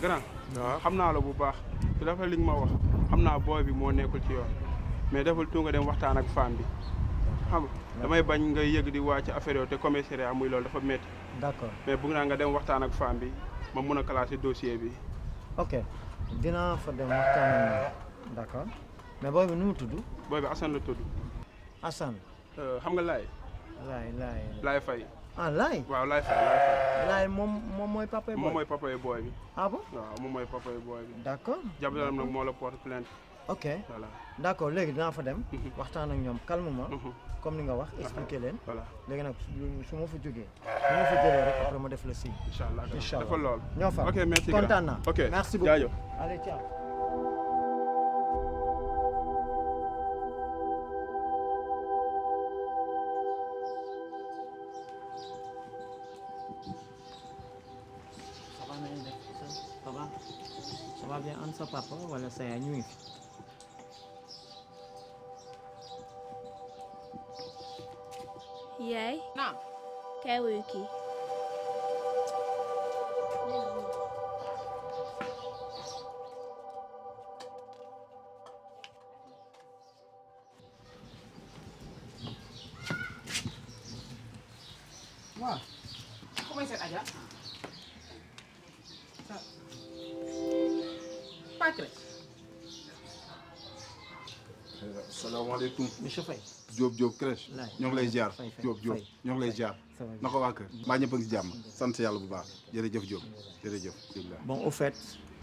grand. waaw xam naa la bu baax te dafa li nga ma wax xam naa booy bi moo nekkul ci yoon mais defal tout nga dem waxtaan ak femme bi xam nga damay bañ nga yëg di waa ci affaire yow te commissariat muy loolu dafa métti. d'accord mais bëgg naa nga dem waxtaan ak femme bi ma mun a classer dossier bi. ok dinaa fa dem waxtaan ak moom d'accord mais booy bi nu mu tudd. booy bi Assane la tudd. Assane. xam nga Laye. Laye Faye. ah Laye. waaw Laye Faye. Laye moom mooy papa booy. moom mooy papa booy bi. ah bon. waaw moom mooy papa booy bi. d'accord. jabaram nag moo la porte plainte. ok voilà d'accord léegi dinaa fa dem. waxtaan ak ñoom calmement. comme ni nga wax expliquer leen. voilà léegi nag su ma fa jógee. su ma fa jëlee rek après ma def la signe. incha allah incha dafa lool. ñoo fa ok merci kontaan naa. ok merci beaucoup jaajëf. allez ciao. ça va na ngeen def ça va ça va bien an sa papa wala sa yaay ñu ngi fi. yaay naam kaay wuyu kii. waaw ku may seet Adja pas crèche. salaamaaleykum. monsieur Faye. Diop crèche. ñoo ngi lay ziar. Faye Diop ñoo ngi lay ziar. na ko waa kër. mbaa ñëpp a ngi si jàmm. sant yàlla bu baax jërëjëf Diop jërëjëf. bon au fait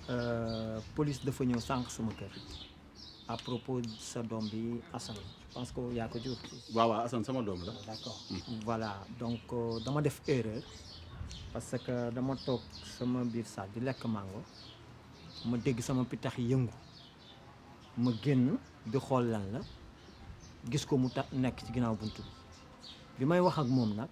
police dafa ñëw sànq sama kër à propos sa doom bi Assane je pense que yaa ko jur. waaw Assane sama doom la. d'accord voilà donc dama def erreur parce que dama toog sama biir salle di lekk mango ma dégg sama pitax yëngu ma génn di xool lan la gis ko mu nekk ci ginnaaw buntu bi may wax ak moom nag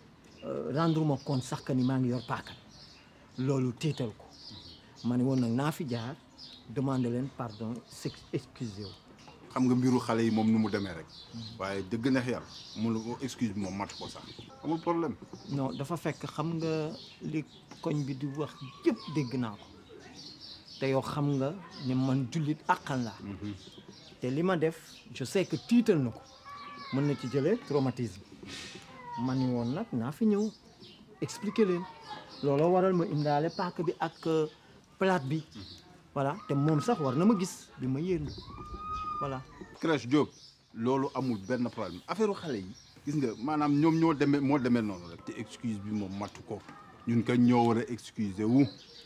rendre ma compte sax que ni maa ngi yor paaka loolu tiital ko ma ne woon nag naa fi jaar demander leen pardon excusez wu. xam nga mbiru xale yi moom nu mu demee rek. waaye dëgg neex yàlla mu excuse bi moom mat ko sax amul problème. non dafa fekk xam nga li koñ bi di wax yëpp dégg naa ko te yow xam nga ne man jullit àqal laa te li ma def je sais que tiital na ko mën na ci jëlee traumatisme ma ni woon nag naa fi ñëw expliquer leen looloo waral ma indaale paaka bi ak plate bi voilà te moom sax war na ma gis bi ma yéen voilà. crèche Diop loolu amul benn problème affaire xale yi gis nga maanaam ñoom moo demee noonu rek te excuse bi moom matu ko ñun kañ ñoo war a excuser wu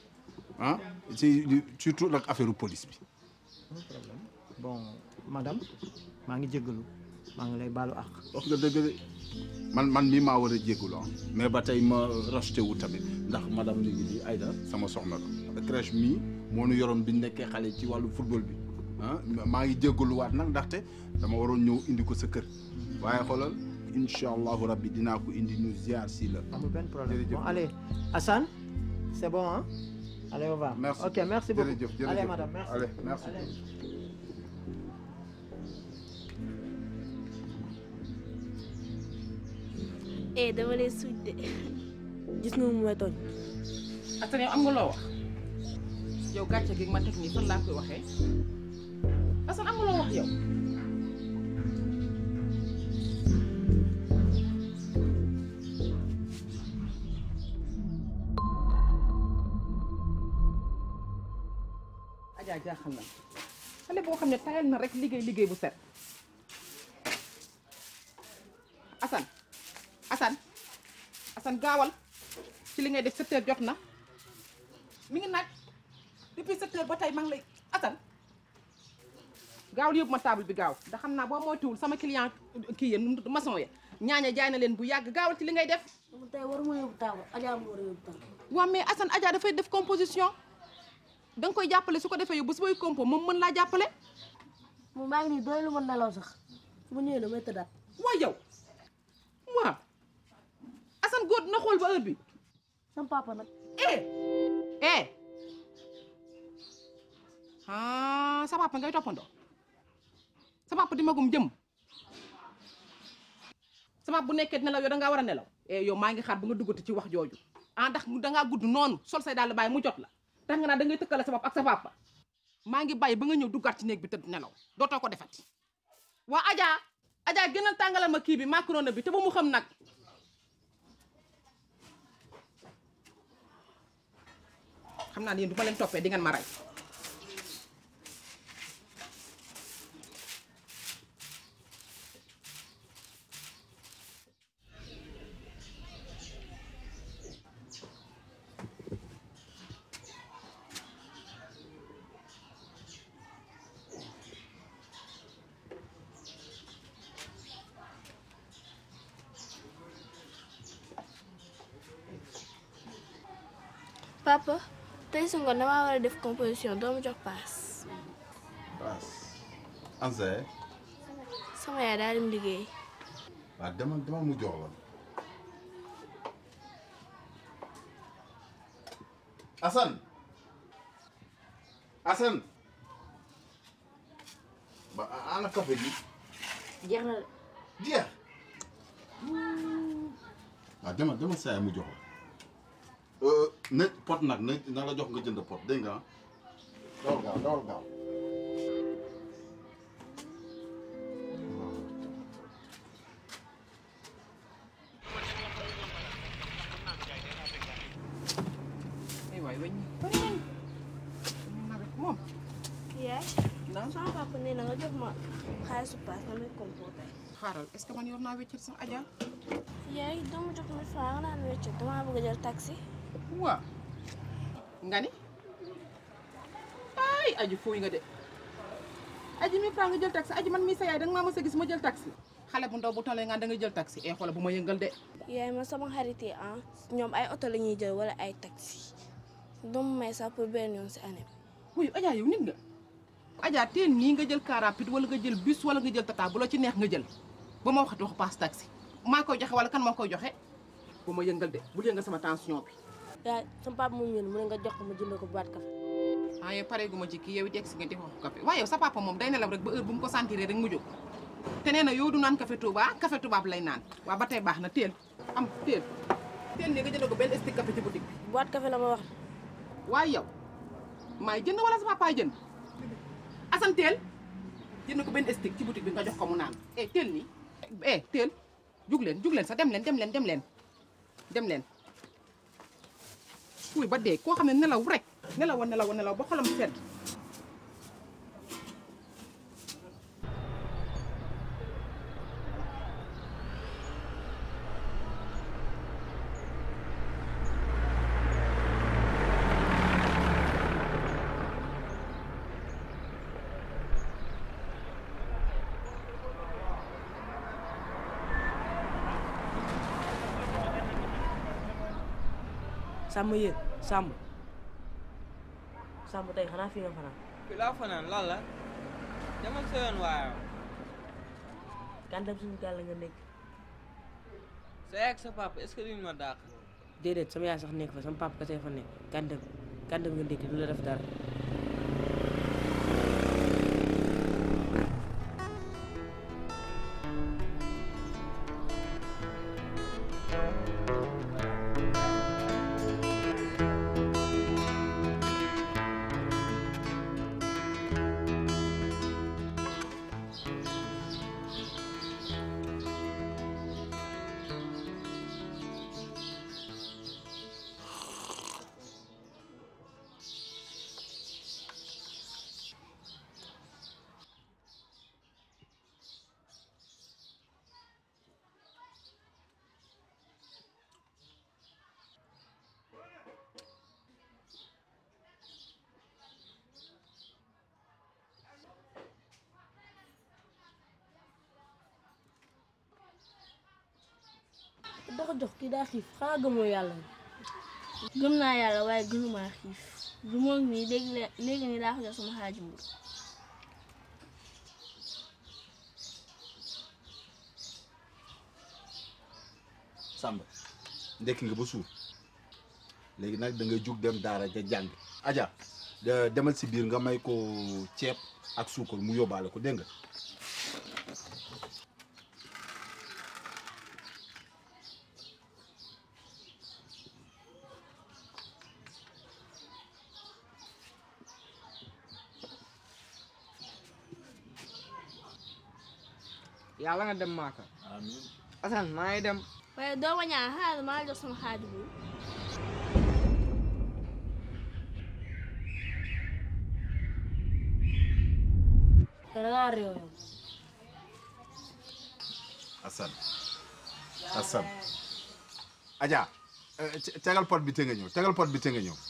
ah surtout nag affaire police bi. non problème bon madame maa ngi jéggalu maa ngi lay baalu àq. wax nga dëgg de man mii maa war a jéggalu mais ba tey ma racheté wu tamit ndax madame léegi di Aïda sama soxna la crèche mii moo nu yoroon bi nekkee xale ci wàllu football bi ah maa ngi jéggaluwaat nag ndaxte dama waroon ñëw indi ko sa kër waaye xoolal incha allahu rabbi dinaa ko indi ñu ziar si la. amul benn problème bon allez Assane c'est bon hein. Allez, on va. Merci. Ok, merci beaucoup. Jërëjëf. Allez, madame, merci. Allez, merci. dama lay suuj de gis nga mu may tooñ. Assane yow am nga loo wax yow gàcce gi ma teg nii fan laa koy waxee Assane am nga loo wax yow. Adja jaaxal na xale boo xam ne tayal na rek liggéey bu set Assane gaawal ci li ngay def 7 heures jot na mi ngi naaj depuis 7 heures ba tey maa ngi lay Assane gaawal yóbbu ma table bi gaaw ndax xam naa boo moytuwul sama client kii yéen maçon ya ñaaña jaay na leen bu yàgg gaawal ci li ngay def. tey waruma yóbbu table Adja moo war a yóbbu table. waaw mais Assane Adja dafay def composition da nga koy jàppale su ko defee yow bu su booy compo moom mën laa jàppale. moom maa ngi nii doy lu ma nelaw sax bu ñëwee damay tëddaat. waaw yow waaw Assane góor dina xool ba heure bi. sama papa nag. sa papa ngay toppandoo sa papa di magum jëm sa papa bu nekkee nelaw yow da ngaa war a nelaw yow maa ngi xaar bu nga duggati ci wax jooju ndax dangaa gudd noonu sol say daal bàyyi mu jot la tax nga naa da ngay tëkkale sa bopp ak sa papa maa ngi bàyyi ba nga ñëw duggaat ci néeg bi tëdd nelaw dootoo ko defati waa Adja gënal tàngalal ma kii bi macaroni bi te ba mu xam nag xam naa ne yéen du ma leen toppee di ngeen ma rey papa tey su ngoon damaa war a def composition doo ma jox paas. paas Ansa sama yaay daal dem liggéey. waaw demal mu jox la Assane ba ana café gi jeex na de. jeex waaw demal saa mu jox la na pot nag na la jox nga jënd pot dégg nga dawal gaaw ay waay weñ moom yaay. naam sama papa nee na nga jox ma xaalisu paas nga may composé. xaaral est-ce que man yor naa wéccet sax Adja yaay doo ma jox 1000 francs nga naan wecc damaa bëgg a jël taxi. waa nga ni ay aji fooy nga de aji 1000 francs nga jël taxi aji man mii sa yaay danga maa mës a gis ma jël taxi xale bu ndaw bu tollee nga da nga jël taxi e xoola bu ma yëngal de yaay man sama xarit yi ñoom ay oto la ñuy jël wala ay taxi doo ma may sax pour benn yoon si année bi. wuyu Adja yow nit nga Adja teen nii nga jël car rapide wala nga jël bus wala nga jël tata bu la ci neex nga jël ba ma waxati wax paas taxi maa koy joxe wala kan moo koy joxe bu ma yëngal de bul yëngal sama tension bi yaay sama papa moom ñun mu ne nga jox ko ma jënd ko boîte café. ah yow pare gu ma ci kii yow it egg si nga def waxu café waaye yow sa papa moom day nelaw rek ba heure bu mu ko sentiree rek mu jóg te nee na yow du naan café Touba café tubaab lay naan waa ba tey baax na teel teel ni nga jënd ko benn stick café ci boutique bi boîte café la ma wax. waaye yow maay jënd wala sa papa jënd Assane teel jënd ko benn stick ci boutique bi nga jox ko mu naan teel nii teel jug leen sax dem leen fuy ba dee koo xam ne nelaw rek nelaw ba xolam sedd Sàmm yéen Sàmm tey xanaa fi nga fanaan. fi laa fanaan lan la demal sa yoon waaye kan dem suñu gaal la nga nekk. sa yaay ak sa papa est-ce que duñ ma dàq. déedéet sama yaay sax nekk fa sama papa kese fa nekk kan dem nga nekk du la def dara. dox jox kii daa xiif xanaa gëmoo yàlla. gëm naa yàlla waaye gënumaa xiif du moom nii léegi nii daa ko jox sama xaaju mburu. Samba ndekki nga ba suur léegi nag da ngay jug dem daara ja jàng Adja demal si biir nga may ko ceeb ak suukar mu yóbbaale ko dégg nga yàlla nga dem Màkka. amiin. Assane maa ngi dem. waaye doo ma ñaan xaaral maa jox sama xaalis bi. te da ngaa réew yow. Assane Adja tegal pot bi te nga ñëw tegal pot bi te nga ñëw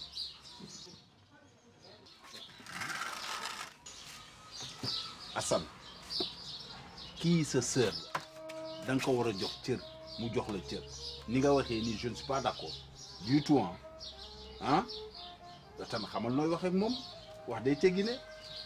Assane kii sa sœur da nga ko war a jox cër mu jox la cër ni nga waxee nii je ne suis pas d'accord du tout ah da tamit xamal nooy waxee ak moom wax day teggi ne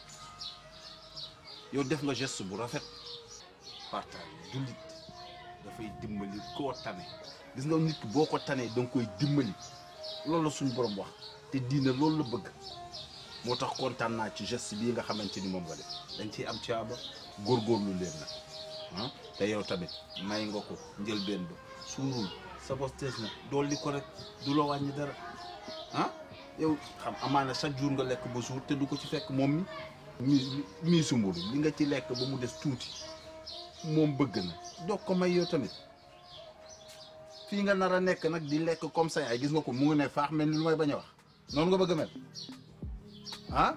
yow def nga geste bu rafet partage jullit dafay dimbali koo tane gis nga nit ki boo ko tanee da nga koy dimbali loolu la suñu borom wax te diina loolu la bëgg moo tax kontaan naa ci geste bii nga xamante ni moom nga def dañ ciy am caaba góorgóorlu leen nag ah te yow tamit may nga ko njëlbeen ba suurul sa bos tees na dolli ko rek du la wàññi dara ah yow xam amaana chaque jour nga lekk ba suur te du ko ci fekk moom mi sumburu li nga ci lekk ba mu des tuuti moom bëgg na doog ko may yow tamit fii nga nar a nekk nag di lekk comme ça ay gis nga ko mu ngi ne faax mel ni lu may bañ a wax noonu nga bëgg a mel ah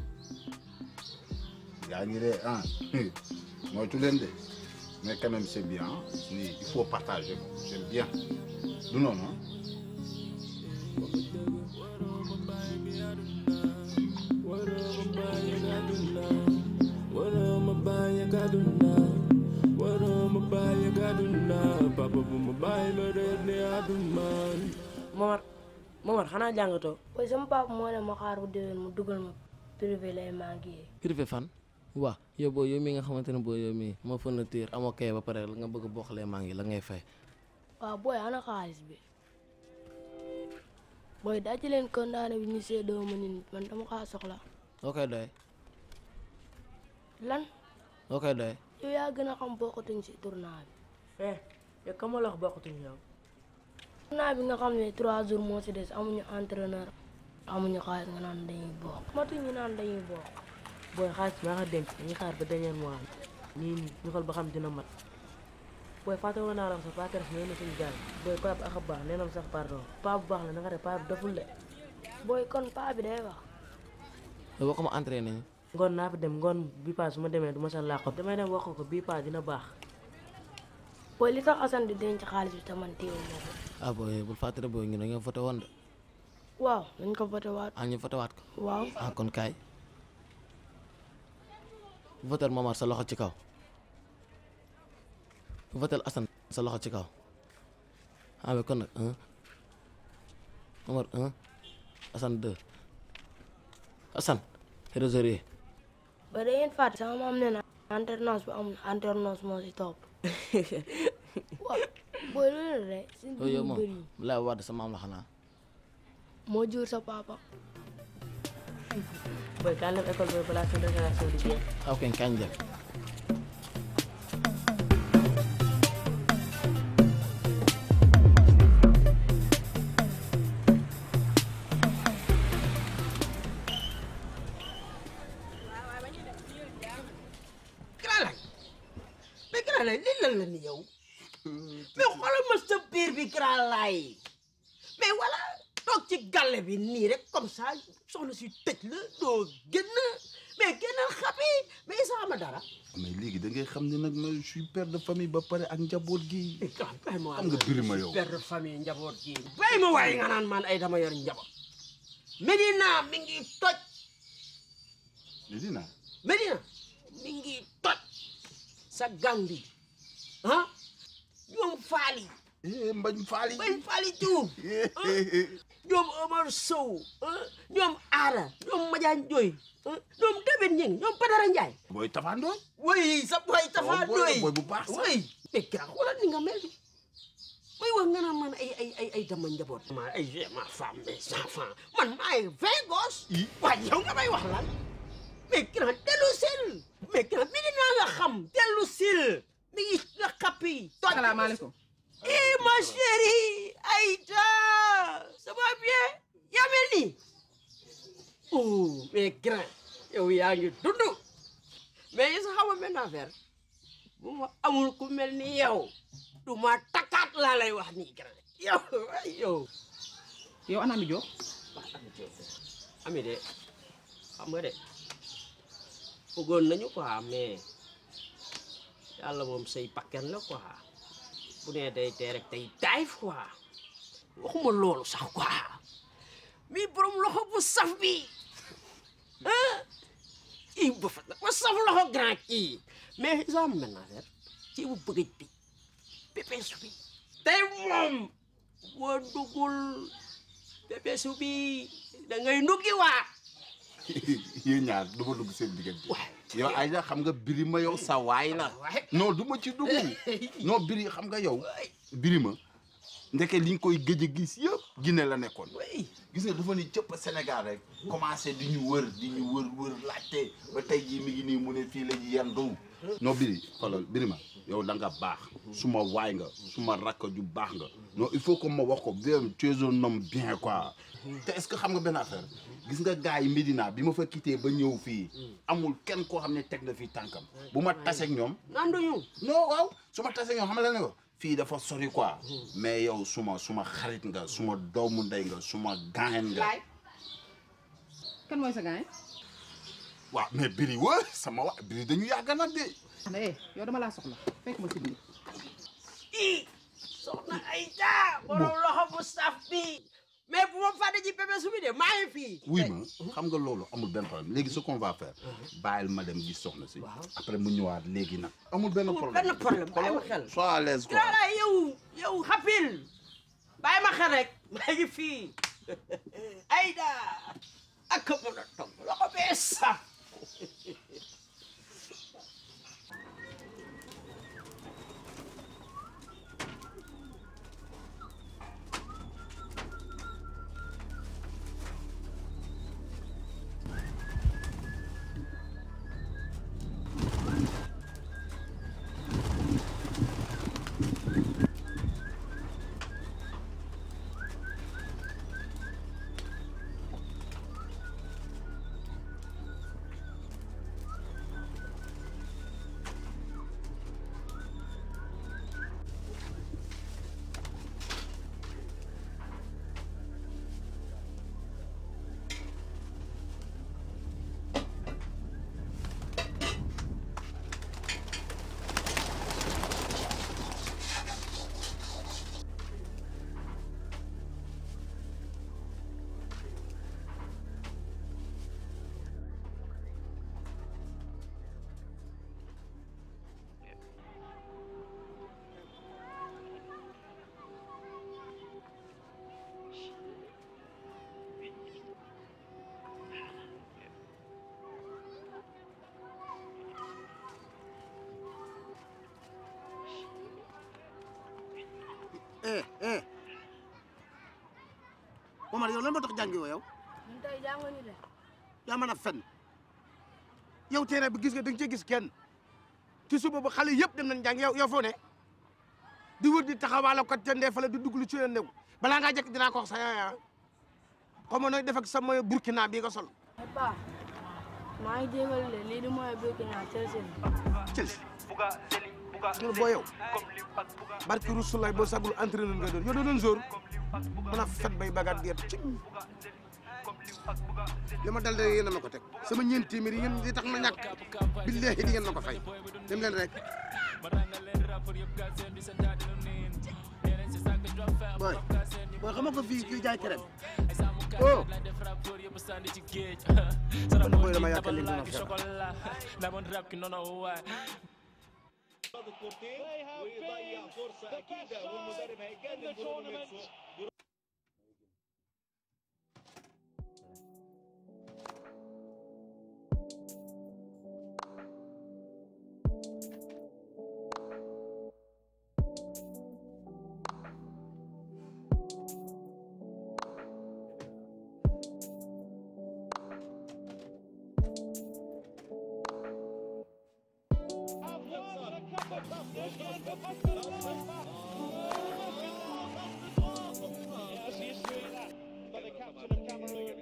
yaa ngi de ah moytu leen de mais quand même c'est bien ni il faut partager j'aime bien du noonu Momar xanaa jàngatoo. waaye sama papa moo ne ma xaar bu déwén mu dugal ma privé lay màggee. privé fan waa yow boo yow mi nga xamante ne boo yow mi ma fourniture amoo kay ba pare la nga bëgg bokkalee maa ngi la ngay fay. waaw booy ana xaalis bi booy daj leen kondaane bi ñu seedoo ma nit man dama kaa soxla. loo koy doy. lan. loo koy doy. yow yaa gën a xam bokkatuñ si tournoi bi. yow ka ma la wax bokkatuñ yow. tournoi bi nga xam ne 3 jours moo si des amuñu entraîneur amuñu xaalis nga naan dañuy bokk matuñu naan dañuy bokk. booy xaalis maa nga denc dañuy xaar ba dernier mois nii ñu xool ba xam dina mat booy fàtte woon naa la sax Paa Keres nee na suñu gaal booy Paa bi ak a baax nee na sax pardon Paa bu baax la na nga def Paa bi daful de. booy kon Paa bi day wax. yow boo ko ma entraîné ñu. ngoon naa fi dem ngoon bii Paa su ma demee du ma sa làqatu damay dem wax ko bii Paa dina baax. booy li tax Assane di denc xaalis bi te man téewul ma ko. ah booy bul fàttali booy ñu dañoo voté woon de. waaw dañ ko voté waat. ah ñu voté waat ko. waaw ah kon kaay. votel Momar sa loxo ci kaw. votel Assane sa loxo ci kaw. ah mais kon nag 1 Momar 1 Assane 2 Assane trésorier. ba da ngeen fàtte sama maam nee na alternance bu amul alternance moo si topp. waaw booy loolu rek. yow moom lay wadd sa maam la xanaa. moo jur sa papa. booy kaa dem école booy balaa seen récréation di jeex. ok kañ dem. mais lii lan la ni yow mais xoolal ma sa biir bi grand laay mais voilà toog ci galle bi nii rek comme ça soxna si tëj la doo génn mais génnal xapi mais isa ama dara mais léegi da ngay xam ne nag ma je suis père de famille ba pare ak njaboot gi xam nga birima yow père de famille njaboot gi bay ma waaye nga naan man ay dama yor njaboot Medina mi ngi toj Medina mi ngi toj sa gang bi ah ñoom faali mbañ faali Diouf ñoom Omar Sow ñoom Aara ñoom Madiagne Ndoye ñoom David Ñing ñoom Badara Ndiaye booy tafandooy way sa boy tafandooy booy bu baax sax way mais gra xoolal ni nga mel bi may wax nga naan man ay dama njaboot ma ay j'ai ma femme mes enfants man maay 20 gosses waaye yow nga may wax lan mais gra dellu sil mais gra mi ngi naa nga xam dellu sil mi ngi nga xappi salaamaaleykum ma chérie Aïda ça va bien yaa mel nii mais grand yow yaa ngi dund mais yi sa xaw ma benn affaire bu ma amul ku mel ni yow du ma takkaat laa lay wax nii grand yow ana Ami Diop Ami de xam nga de bëggoon nañu quoi mais yàlla moom say pakken la quoi bu nee day tee rek tey taayif quoi waxuma loolu sax quoi mi borom loxo bu saf bi kii bu fa ma saf loxo grand kii mais isa mën naa faire ci bu bëggëj bi pépesu bi tey moom boo dugul pépesu bi da ngay nuggi waa yéen ñaar du ma dugg seen diggante yow Aïda xam nga Birima yow sa waay la non du ma ci dugg non Biri xam nga yow Birima ndeke li nga koy gëj a gis yëpp Guinée la nekkoon gis nga dafa ni cëpp Sénégal rek commencé di ñu wër laajte ba tey jii mi ngi nii mu ne fii la ñu yendu non Biri xoolal Birima yow da nga baax suma waay nga suma rakk ju baax nga non il faut que ma wax ko bien tu es un homme bien quoi te est-ce que xam nga benn affaire gis nga gars yi Médina bi ma fa quitté ba ñëw fii amul kenn koo xam ne teg na fii tànkam bu ma taseeg ñoom nanduñu non waaw su ma taseeg ñoom xam nga ne ko fii dafa sori quoi mais yow suma xarit nga suma doomu ndey nga suma gaañ nga kan mooy sa gaañ waaw mais Biri wa sama wa Biri dañu yàgg nag de yow dama laa soxla fekk ma si biir soxna Aïda borom loxo bu saf bi mais bu ma fàtte ci bébé su bi de maa ngi fii oui ma xam nga loolu amul benn problème léegi ce qu'on va faire bàyyil ma dem gis soxna si après mu ñëwaat léegi nag amul benn problème bàyyi ma xel sois à l'aise quoi yow xapil bàyyi ma xel rek maa ngi fii Aïda ak mën a togg loxo bee saf Omar yow lan moo tax jàngi woo yow. ñun tey jànguñu de. yaa mën a fen yow terrain bi gis nga da nga cee gis kenn ci suba ba xale yëpp dem nañ jàng yow foo ne di wër di taxawaale ko te ndee fale di dugg lu ci leen new balaa ngaa jekk dinaa ko wax sa yaaya comme nooy def ak sama burkina bii nga sol. Papa maa ngi jégal de lii di mooy burkina Chelsea. Chelsea. loolu boo yow barki Rasulaay boo sagul entraîneur nga doon yow doo doon jour mën a fen bay bagaat geet ci li ma dal de yéen a ma ko teg sama ñeent téeméer yi ngeen di tax ma ñàkk billahi di ngeen ma ko fay dem leen rek booy xam nga ko fii kii jaay kerem oh kon booy dama yaakaar ne dina fer ويضيع فرصة أكيدة والمدرب هيجدد برونو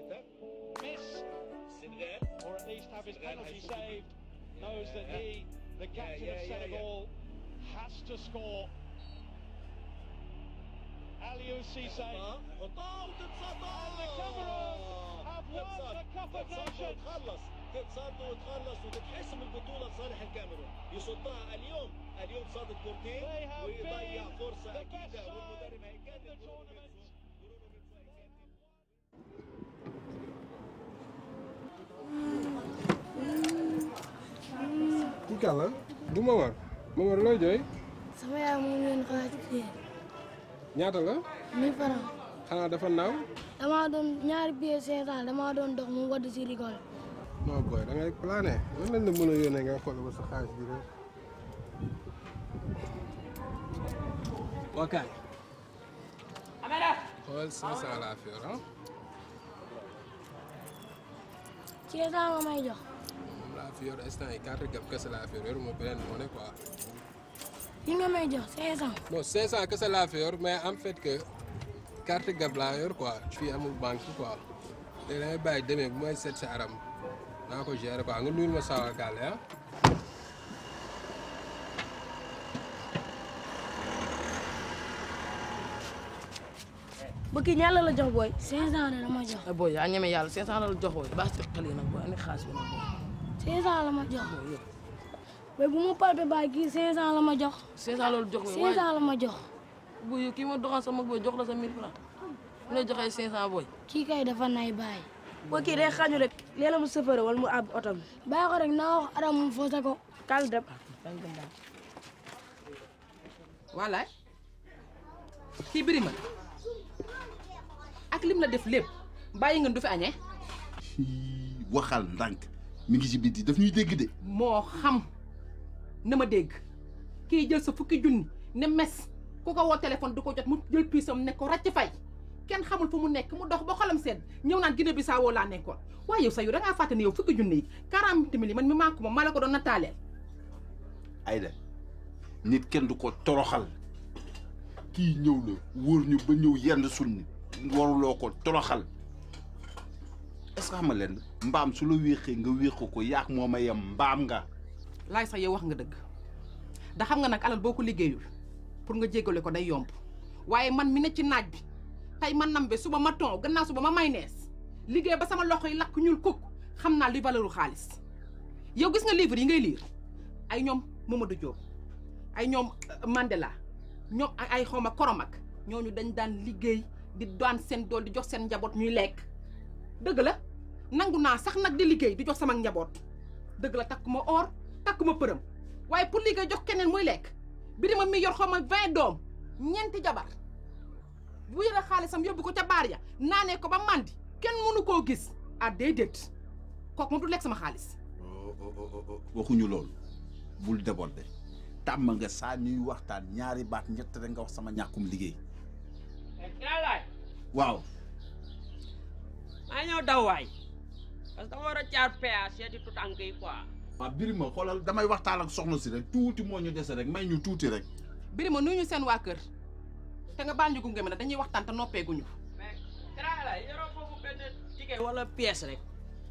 Or at least have his penalty saved, knows that he The captain of Senegal has to score. Aliou Cisse. And the Cameroon have won the Cup of Nations. تتصاد وتخلص وتتحسم البطولة لصالح الكاميرون. يصدها اليوم صاد الكورتين ويضيع فرصة أكيدة والمدرب هيكلم kii kan la du Momar looy jooy. sama yaay moom leen xaalis ñaata la. 1000 francs. xanaa dafa naaw. damaa doon ñaari billets 500 damaa doon dox mu wadd si rigole. non boy da ngay plané lan lañ la mën a yónnee nga xool ba sa xaalis bi rek. waa kaay. xool 500 laa fi yor ah. 500 nga may jox. moom laa fi yor instant yi carte gab kese laa fi yor yoruma beneen monnaie quoi. yi nga may jox 500. non 500 kese laa fi yor mais en fait que carte gab laa yor quoi fii amul banque quoi léegi da ngay bàyyi demee bu may seet sa aram naa ko gérer quoi nga nuyul ma Sawa Gale ah. ba kii ñaata la jox booy. 500 la ma jox. booy yaa ñeme yàlla 500 la jox booy baax ci xel yi nag booy andi xaalis bi nag booy. 500 la ma jox. mais bu ma palpe ba kii 500 la ma jox. 500 loolu jox booy 500 la ma jox. booy kii ma doxal sama booy jox la sa 1000 francs mu lay joxee 500 booy. kii kay dafa nay bàyyi. booy kii day xañu rek léeg-la mu sëfëre wala mu àbb oto bi. bàyyi ko rek naa wax Adam mu foose ko. kaal dem. voilà kii Birima ak lim la def lépp bàyyi ngeen du fi añee. waxal ndànk mi ngi ci biti daf ñuy dégg de. moo xam na ma dégg kii jël sa fukki junni ne mes ku ko woo téléphone du ko jot mu jël puisam ne ko ràcc fay kenn xamul fu mu nekk mu dox ba xolam sedd ñëw naan Guinée Bissau laa nekkoon waaye yow sa yu da ngaa fàtte ne yow fukki junni yi 40 mille man mi maa ko moom maa la ko doon nataaleel. Aïda nit kenn du ko toroxal kii ñëw la wóor ñu ba ñëw yenn sunni waruloo ko toroxal est-ce que xam nga leen mbaam su la wéexee nga wéexu ko yaak moo ma yem mbaam nga. laay sax yow wax nga dëgg da xam nga nag alal boo ko liggéeyul pour nga jéggale ko day yomb waaye man mi ne ci naaj bi tey ma nambe suba ma ton gannaaw suba ma maynees liggéey ba sama loxo yi lakk ñuul kukk xam naa li valeuru xaalis yow gis nga livre yi ngay lire ay ñoom Mamadou Diop ay ñoom Mandela ñoom ay xawma Koromak ñooñu dañ daan liggéey di daan seen dool di jox seen njaboot ñuy lekk dëgg la nangu naa sax nag di liggéey di jox sama njaboot dëgg la takkuma or takkuma përëm waaye pour liggéey jox keneen muy lekk Birima mi yor xawma 20 doom ñeenti jabar bu yore xaalisam yóbbu ko ca baar ya naanee ko ba màndi kenn mënu koo gis ah déedéet kooku moom du lekk sama xaalis. waxuñu loolu bul déborder tàmm nga saa ñuy waxtaan ñaari baat ñett rek nga wax sama ñàkkum liggéey. waaw. maa ñëw daw waay parce que dama war a jaar PA seeti tutànk yi quoi. waaw Birima xoolal damay waxtaan ak soxna si rek tuuti moo ñu dese rek may ñu tuuti rek. Birima nuyu ñu seen waa kër te nga baal ñu gunge ma ne dañuy waxtaan te noppeeguñu. mais Kara la yoroo foofu benn ticket wala pièce rek.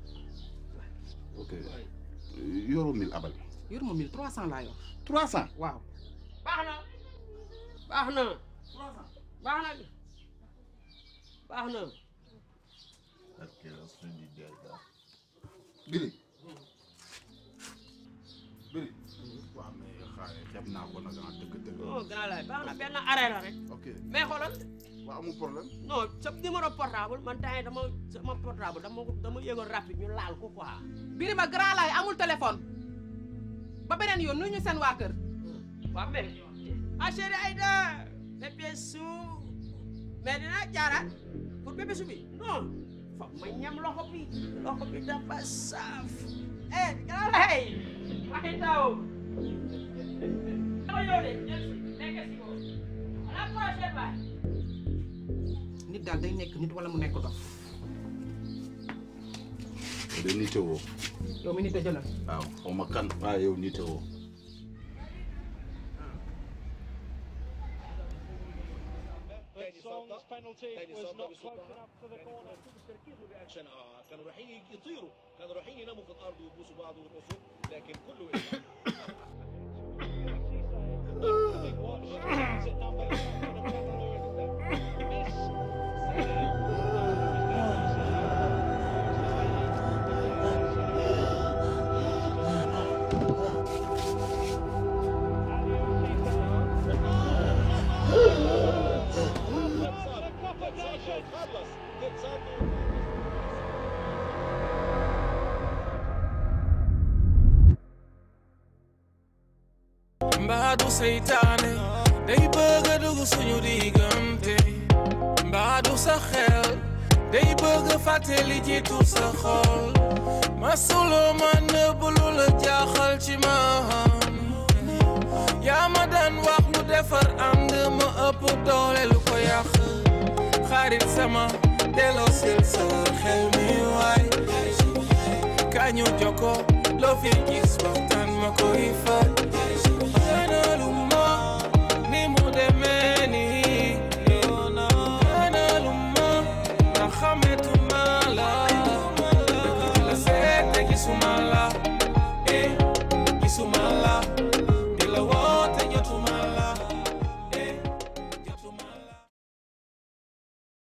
ok yoroo 1000 abal. yoruma 1000 300 laa yor. 300 waaw. baax na baax na. 300 baax na baax na. Biri. Biri. waaw mais xaaral xeeb naa ko nag ah dëgg-dëgg. non grand laay baax na benn arrêt la rek. ok mais xoolal. waaw amul problème. non sa numéro portable man temps dama sama portable dama yëgoon rapide ñu laal ko quoi. Birima grand laay amul téléphone ba beneen yoon nuyu ñu seen waa kër. waaw mais ah chérie Aïda bébé su mais dinaa jaaraat pour bébé su bi non foog ma ñam loxo bi dafa saaf grand laay waxi taw dama yow de jël si nekk si ko la prochaine fois. nit daal day nekk nit wala mu nekk dof. de nite woo. yow mi nit a jëlal. waaw xaw ma kan waaye yow nite woo. كانوا رايحين يطيروا كانوا رايحين يناموا في الارض ويبوسوا بعض ويرقصوا لكن كله mbaa du seytaane day bëgg a dugg suñu diggante mbaa du sa xel day bëgg a fàtte li jiitu sa xol masuloo ma nëbb lu la jaaxal ci man yaa ma daan wax lu defar ànd ma ëpp doole lu ko yàq xarit sama delloo sil sa xel mi waay kañu jokko loo fi gis ba